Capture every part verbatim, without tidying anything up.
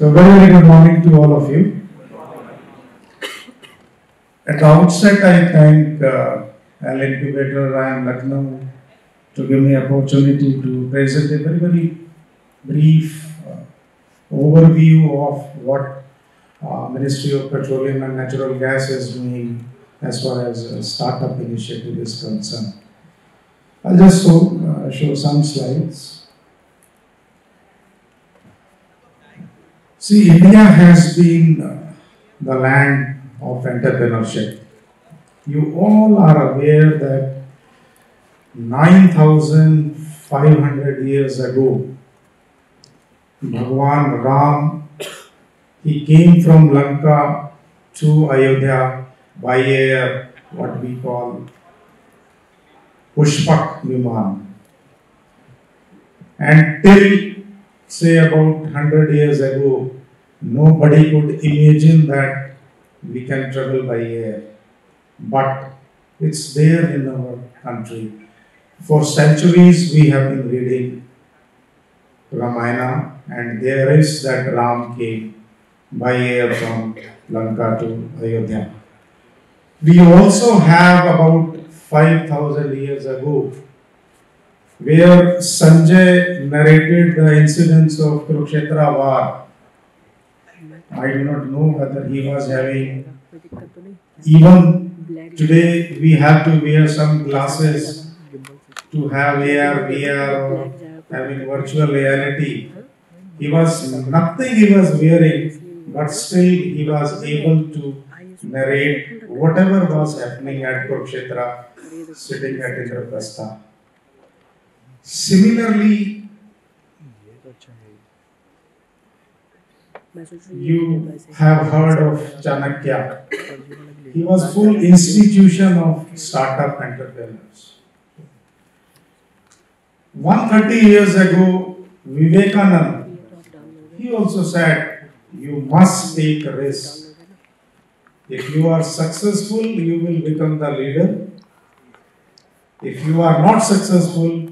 So very, very good morning to all of you. At the outset, I thank uh, Al Incubator and Lucknow to give me opportunity to present a very, very brief uh, overview of what uh, Ministry of Petroleum and Natural Gas is doing as far as uh, startup initiative is concerned. I'll just show, uh, show some slides. See, India has been uh, the land of entrepreneurship. You all are aware that nine thousand five hundred years ago, Bhagwan Ram, he came from Lanka to Ayodhya by air, what we call Pushpak Viman. And till, say, about one hundred years ago, nobody could imagine that we can travel by air. But it's there in our country. For centuries we have been reading Ramayana, and there is that Ram came by air from Lanka to Ayodhya. We also have about five thousand years ago, where Sanjay narrated the incidents of Kurukshetra war. I do not know whether he was having, even today we have to wear some glasses to have A R, V R, or having virtual reality. He was, nothing he was wearing, but still he was able to narrate whatever was happening at Kurukshetra, sitting at Indraprastha. Similarly, you have heard of Chanakya. He was full institution of startup entrepreneurs. one hundred thirty years ago, Vivekananda, he also said, you must take a risk. If you are successful, you will become the leader. If you are not successful,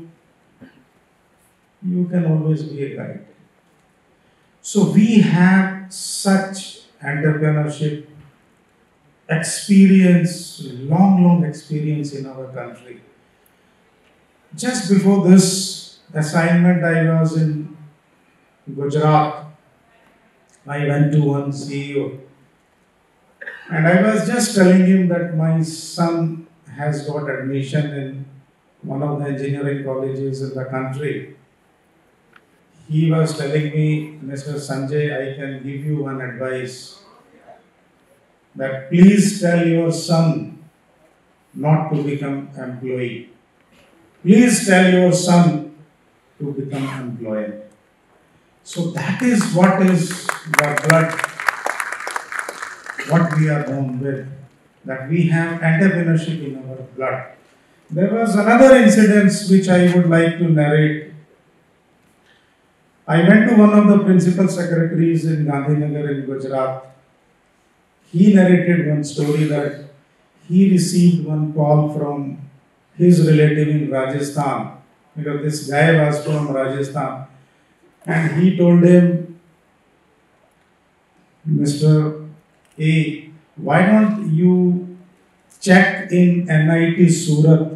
you can always be a guide. So we have such entrepreneurship experience, long, long experience in our country. Just before this assignment, I was in Gujarat. I went to one C E O, and I was just telling him that my son has got admission in one of the engineering colleges in the country. He was telling me, Mister Sanjay, I can give you one advice, that please tell your son not to become employee. Please tell your son to become employer. So that is what is the blood, what we are born with, that we have entrepreneurship in our blood. There was another incident which I would like to narrate. I went to one of the principal secretaries in Gandhinagar in Gujarat. He narrated one story that he received one call from his relative in Rajasthan, because this guy was from Rajasthan, and he told him, Mister A, why don't you check in N I T Surat?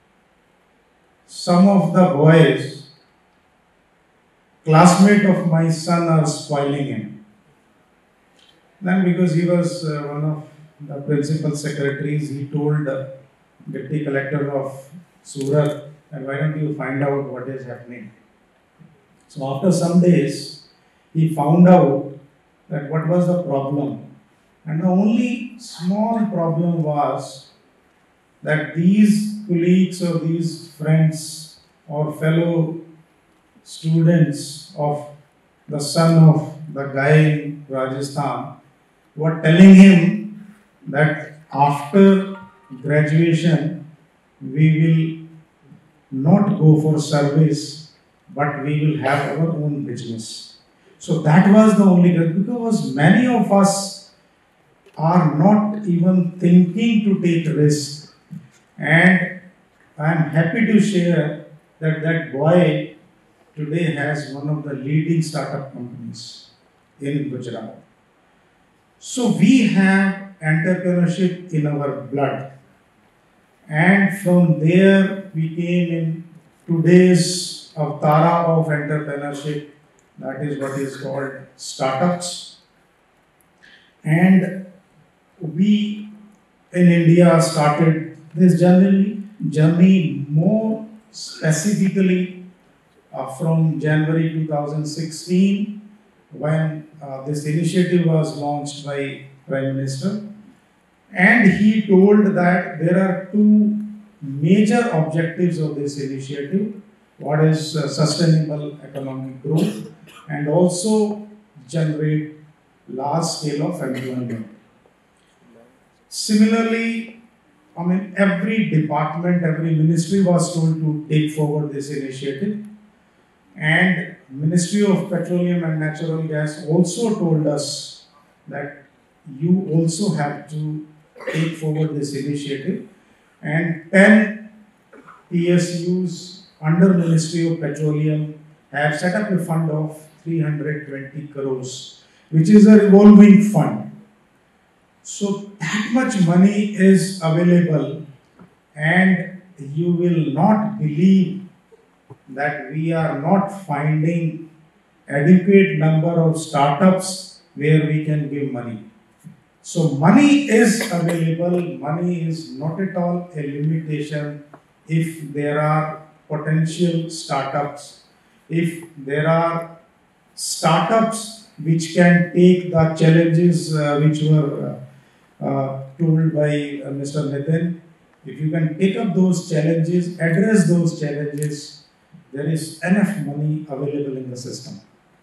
Some of the boys, classmate of my son, are spoiling him. Then, because he was uh, one of the principal secretaries, he told the deputy collector of Surat, and why don't you find out what is happening? So after some days, he found out that what was the problem. And the only small problem was that these colleagues or these friends or fellow students of the son of the guy in Rajasthan were telling him that after graduation we will not go for service, but we will have our own business. So that was the only, because many of us are not even thinking to take risk. And I am happy to share that that boy today has one of the leading startup companies. in Gujarat. So we have entrepreneurship in our blood, and from there we came in today's avtara of entrepreneurship, that is what is called startups. And we in India started this journey, journey more specifically uh, from January two thousand sixteen, when uh, this initiative was launched by Prime Minister. And he told that there are two major objectives of this initiative. What is uh, sustainable economic growth, and also generate large scale of employment. Similarly, I mean, every department, every ministry was told to take forward this initiative. And Ministry of Petroleum and Natural Gas also told us that you also have to take forward this initiative. And ten P S Us under Ministry of Petroleum have set up a fund of three hundred twenty crores, which is a revolving fund. So that much money is available, and you will not believe that we are not finding adequate number of startups where we can give money. So money is available, money is not at all a limitation if there are potential startups, if there are startups which can take the challenges uh, which were uh, uh, told by uh, Mister Nitin. If you can take up those challenges, address those challenges, there is enough money available in the system.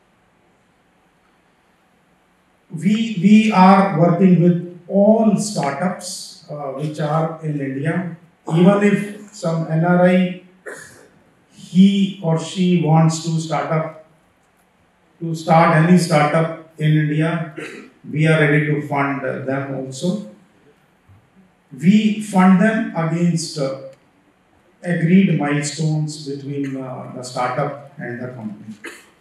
We, we are working with all startups uh, which are in India. Even if some N R I, he or she wants to start up, to start any startup in India, we are ready to fund them also. We fund them against uh, agreed milestones between uh, the startup and the company.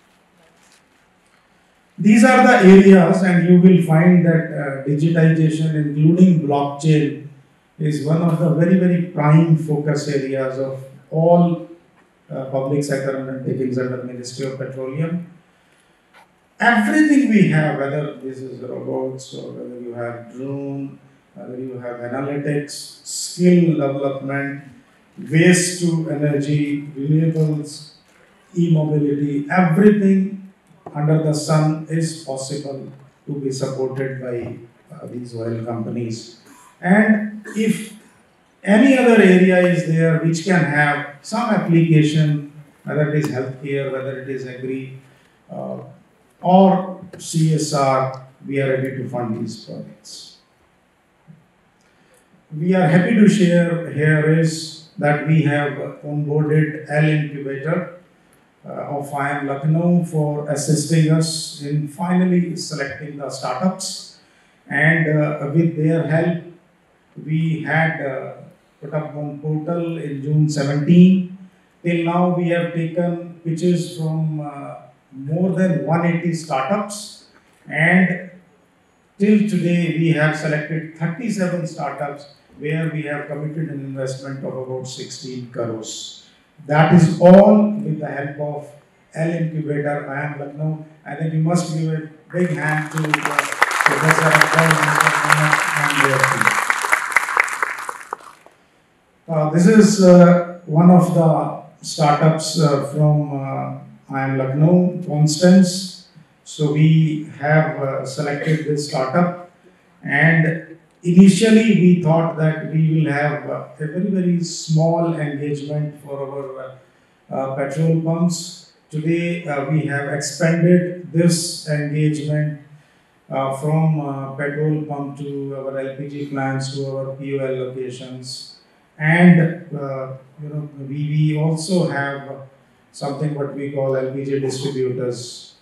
These are the areas, and you will find that uh, digitization, including blockchain, is one of the very, very prime focus areas of all uh, public sector undertakings under Ministry of Petroleum. Everything we have, whether this is robots or whether you have drone, whether you have analytics, skill development, waste to energy, renewables, e-mobility, everything under the sun is possible to be supported by uh, these oil companies. And if any other area is there which can have some application, whether it is healthcare, whether it is agri, uh, or C S R, we are ready to fund these projects. We are happy to share here is that we have onboarded L Incubator uh, of I I M Lucknow for assisting us in finally selecting the startups, and uh, with their help we had uh, put up one portal in June seventeenth. Till now we have taken pitches from uh, more than one hundred eighty startups, and till today we have selected thirty-seven startups where we have committed an investment of about sixteen crores. That is all with the help of L Incubator, I I M Lucknow. I think you must give a big hand to uh, Professor and their team. Uh, this is uh, one of the startups uh, from uh, I I M Lucknow, Constance. So we have uh, selected this startup, and initially we thought that we will have uh, a very, very small engagement for our uh, uh, petrol pumps. Today uh, we have expanded this engagement uh, from uh, petrol pump to our L P G plants, to our P O L locations. And uh, you know, we, we also have something what we call L P G distributors.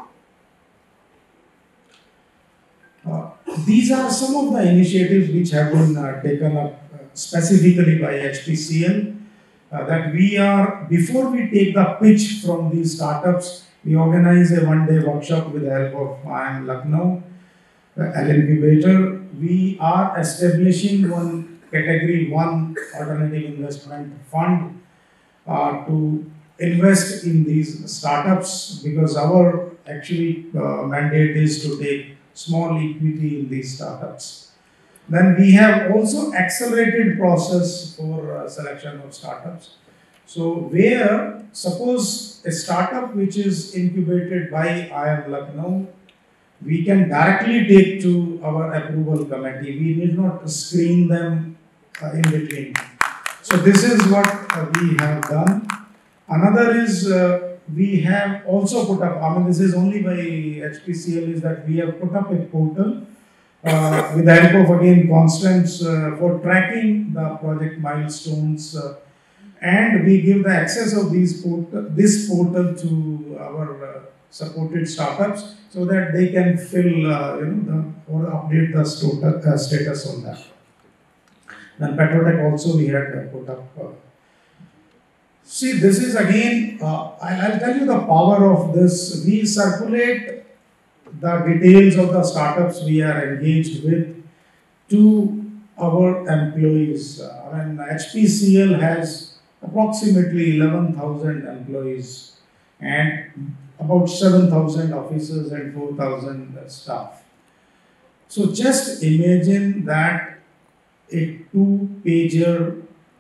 Uh, these are some of the initiatives which have been uh, taken up uh, specifically by H P C L. uh, that we are, before we take the pitch from these startups, we organize a one-day workshop with the help of I I M Lucknow, uh, L Incubator. We are establishing one category one alternative investment fund uh, to invest in these startups, because our actually uh, mandate is to take small equity in these startups. Then we have also accelerated process for uh, selection of startups. So where suppose a startup which is incubated by I I M Lucknow, we can directly take to our approval committee. We need not screen them uh, in between. So this is what uh, we have done. Another is uh, we have also put up, I mean this is only by H P C L, is that we have put up a portal uh, with the help of again Constance uh, for tracking the project milestones, uh, and we give the access of these portal, this portal to our uh, supported startups so that they can fill uh, you know the, or update the status, uh, status on that. Then Petrotech also we had uh, put up. Uh, see, this is again, uh, I'll, I'll tell you the power of this. We circulate the details of the startups we are engaged with to our employees. Uh, I mean, H P C L has approximately eleven thousand employees and about seven thousand officers and four thousand staff. So just imagine that a two-pager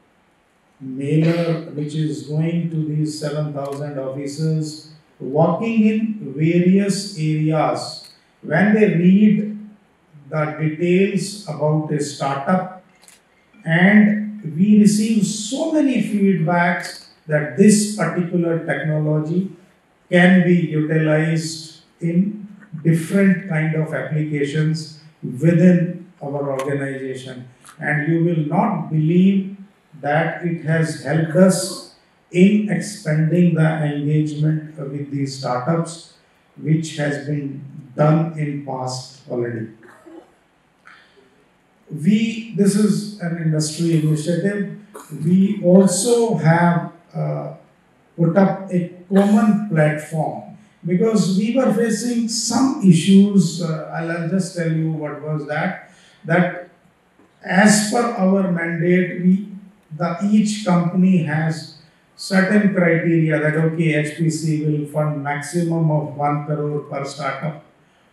mailer which is going to these seven thousand officers working in various areas. When they read the details about a startup, and we receive so many feedbacks that this particular technology can be utilized in different kind of applications within our organization, and you will not believe that it has helped us in expanding the engagement with these startups, which has been done in past already. We, this is an industry initiative. We also have uh, put up a common platform because we were facing some issues. Uh, I'll, I'll just tell you what was that. That as per our mandate, we, the each company has certain criteria that okay, H P C will fund maximum of one crore per startup,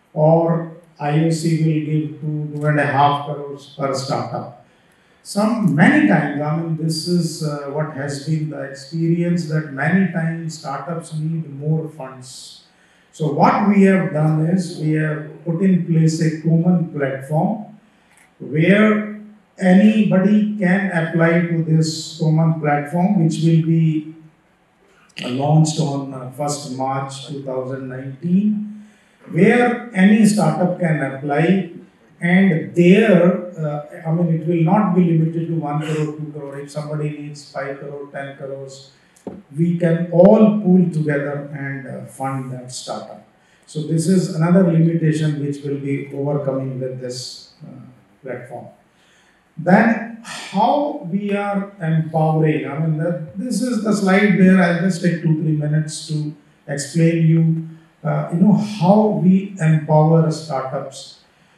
or I O C will give two, two and a half crores per startup. Some, many times, I mean, this is uh, what has been the experience, that many times startups need more funds. So what we have done is, we have put in place a common platform where anybody can apply to this common platform, which will be launched on uh, first March two thousand nineteen, where any startup can apply, and there, uh, I mean, it will not be limited to one crore, two crore. If somebody needs five crore, ten crores, we can all pool together and uh, fund that startup. So this is another limitation which will be overcoming with this uh, platform. Then how we are empowering, I mean, that, this is the slide where I'll just take two, three minutes to explain you, uh, you know, how we empower startups.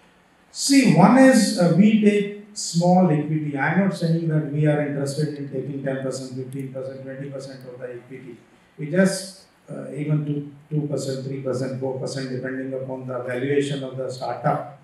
See, one is uh, we take small equity. I'm not saying that we are interested in taking ten percent, fifteen percent, twenty percent of the equity. We just uh, even to two percent, three percent, four percent depending upon the valuation of the startup.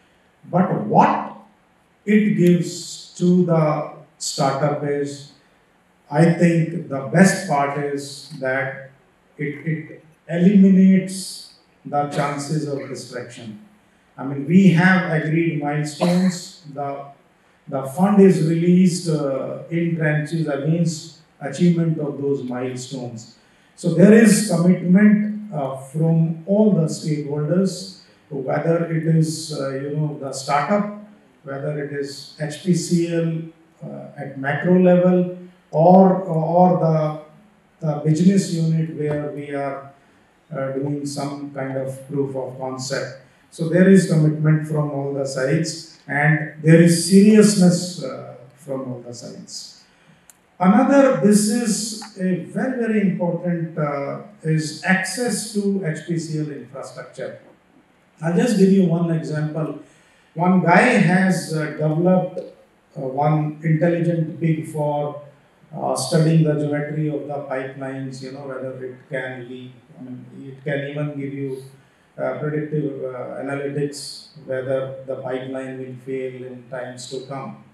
But what it gives to the startup is, I think the best part is that it, it eliminates the chances of distraction. I mean, we have agreed milestones. The, the fund is released uh, in tranches against achievement of those milestones. So there is commitment uh, from all the stakeholders, whether it is uh, you know the startup, whether it is H P C L uh, at macro level, or or the, the business unit where we are uh, doing some kind of proof of concept. So there is commitment from all the sides, and there is seriousness uh, from all the sides. Another, this is a very, very important, uh, is access to H P C L infrastructure. I'll just give you one example. One guy has uh, developed uh, one intelligent pig for uh, studying the geometry of the pipelines, you know, whether it can leak. I mean, it can even give you uh, predictive uh, analytics, whether the pipeline will fail in times to come.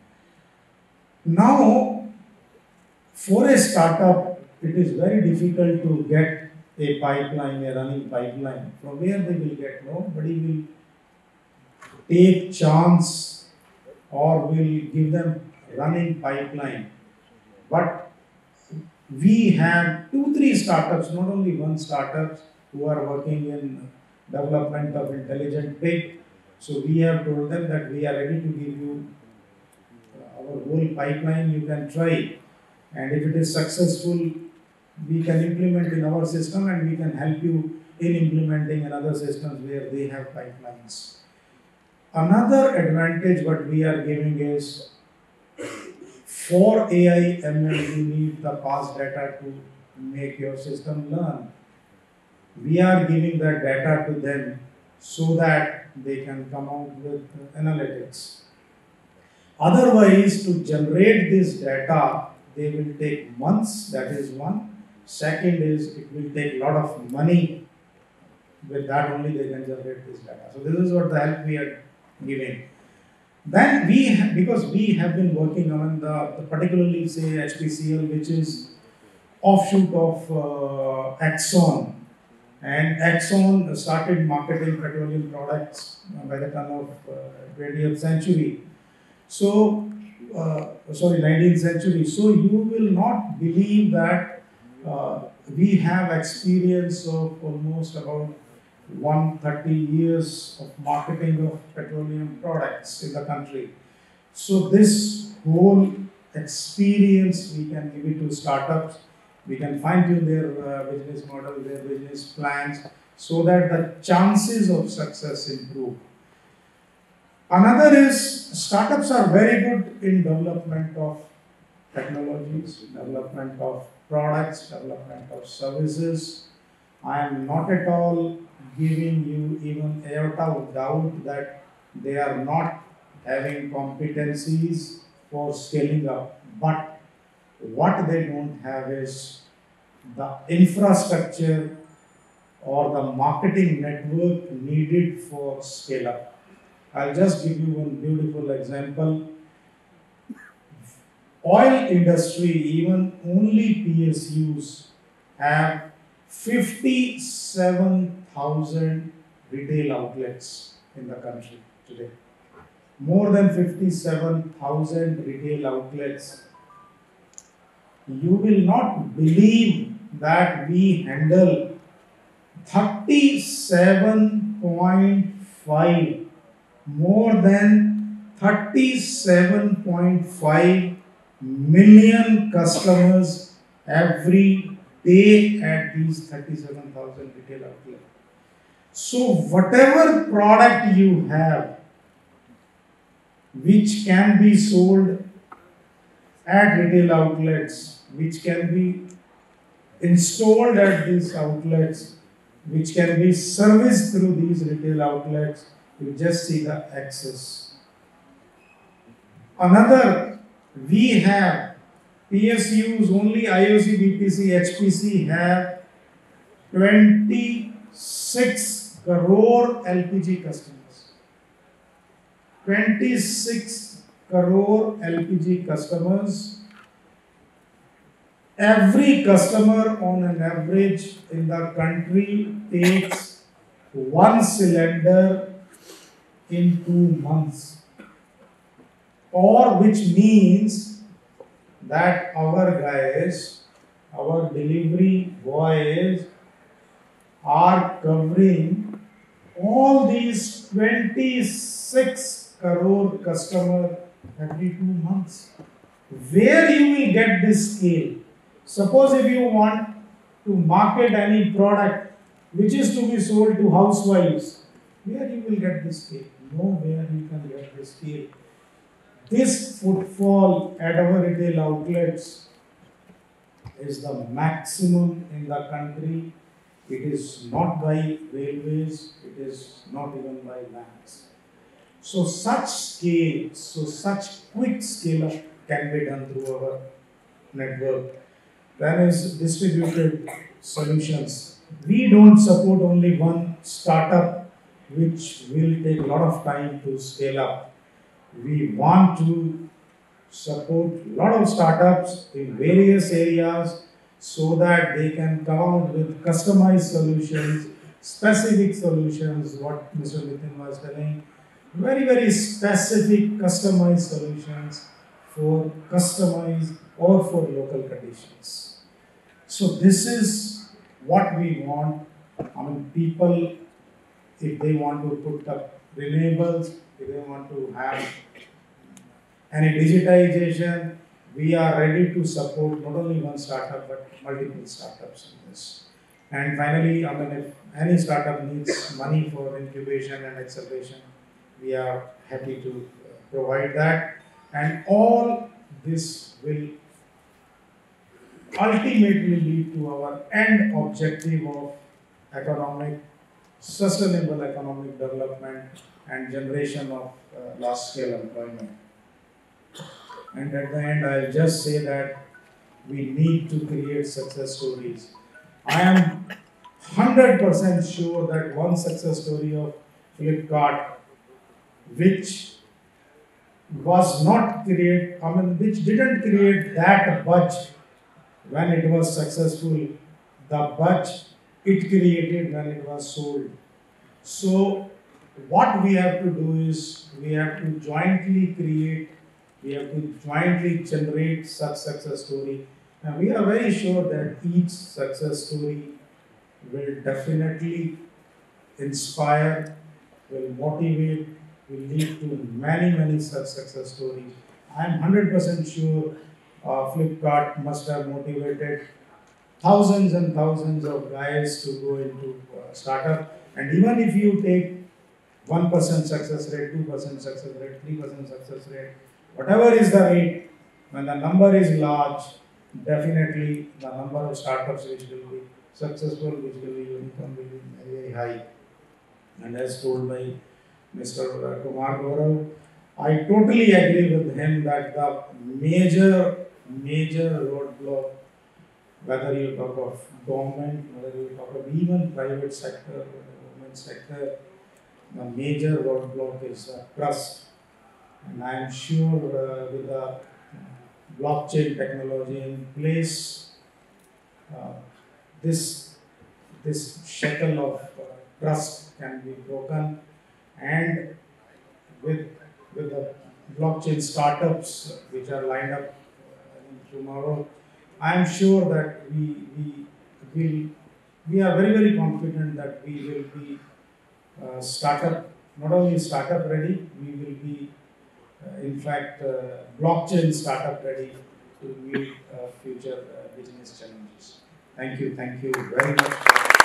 Now, for a startup, it is very difficult to get a pipeline, a running pipeline. From where they will get? Nobody will take chance or will give them running pipeline. But we have two, three startups, not only one startup, who are working in development of intelligent pig. So we have told them that we are ready to give you our whole pipeline, you can try. And if it is successful, we can implement in our system and we can help you in implementing in other systems where they have pipelines. Another advantage what we are giving is, for A I M L, you need the past data to make your system learn. We are giving that data to them so that they can come out with analytics. Otherwise, to generate this data, they will take months, that is one. Second is, it will take a lot of money. With that only they can generate this data. So this is what the help we are giving. Then we, ha because we have been working on the, the particularly say H P C L, which is offshoot of uh, Exxon. And Exxon started marketing petroleum products by the turn of uh, twentieth century. So, uh, sorry, nineteenth century. So you will not believe that uh, we have experience of almost about one hundred thirty years of marketing of petroleum products in the country. So this whole experience we can give it to startups. We can fine tune their uh, business model, their business plans, so that the chances of success improve. Another is, startups are very good in development of technologies, development of products, development of services. I am not at all giving you even a iota of doubt that they are not having competencies for scaling up. But what they don't have is the infrastructure or the marketing network needed for scale up. I'll just give you one beautiful example. Oil industry, even only P S Us have fifty-seven thousand retail outlets in the country today. More than fifty-seven thousand retail outlets. You will not believe that we handle thirty-seven point five, more than thirty-seven point five million customers every day at these thirty-seven thousand retail outlets. So whatever product you have which can be sold at retail outlets, which can be installed at these outlets, which can be serviced through these retail outlets, you just see the access. Another, we have P S Us, only I O C, B P C, H P C have twenty-six crore L P G customers. twenty-six crore L P G customers. Every customer on an average in the country takes one cylinder in two months. Or which means that our guys, our delivery boys are covering all these twenty-six crore customers every two months. Where you will get this scale? Suppose if you want to market any product which is to be sold to housewives, where you will get this scale? Nowhere you can get this scale. This footfall at our retail outlets is the maximum in the country. It is not by railways, it is not even by banks. So such scale, so such quick scale up can be done through our network. There is distributed solutions. We don't support only one startup which will take a lot of time to scale up. We want to support a lot of startups in various areas so that they can come out with customized solutions, specific solutions, what Mister Nitin was telling, very, very specific customized solutions for customized or for local conditions. So this is what we want. I mean, people, if they want to put up renewables, if they want to have any digitization, we are ready to support not only one startup but multiple startups in this. And finally, I mean, if any startup needs money for incubation and acceleration, we are happy to provide that. And all this will ultimately lead to our end objective of economic, sustainable economic development and generation of uh, large-scale employment. And at the end, I'll just say that we need to create success stories. I am one hundred percent sure that one success story of Flipkart, which was not create, I mean, which didn't create that buzz when it was successful, the buzz it created when it was sold. So what we have to do is we have to jointly create, we have to jointly generate such success story. And we are very sure that each success story will definitely inspire, will motivate, will lead to many, many such success stories. I am one hundred percent sure uh, Flipkart must have motivated thousands and thousands of guys to go into uh, startup. And even if you take one percent success rate, two percent success rate, three percent success rate, whatever is the rate, when the number is large, definitely the number of startups which will be successful, which will be unicorn, will be very, very high. And as told by Mister Kumar, I totally agree with him that the major, major roadblock, whether you talk of government, whether you talk of even private sector, or government sector, the major roadblock is uh, trust. And I am sure uh, with the uh, blockchain technology in place, uh, this, this shackle of uh, trust can be broken. And with, with the blockchain startups which are lined up uh, tomorrow, I am sure that we, we, will, we are very, very confident that we will be uh, startup, not only startup ready, we will be uh, in fact uh, blockchain startup ready to meet uh, future uh, business challenges. Thank you, thank you very much.